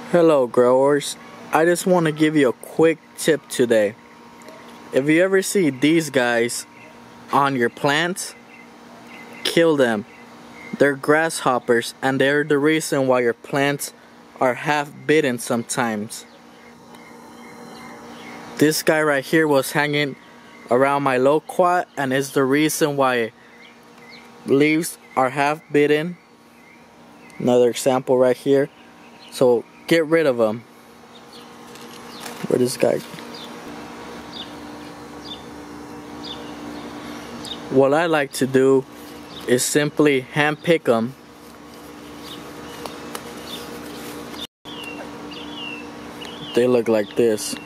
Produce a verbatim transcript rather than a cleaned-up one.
Hello growers, I just want to give you a quick tip today. If you ever see these guys on your plants, kill them. They're grasshoppers and they're the reason why your plants are half bitten sometimes. This guy right here was hanging around my loquat and is the reason why leaves are half bitten. Another example right here. So get rid of them. Where this guy? What I like to do is simply hand pick them. They look like this.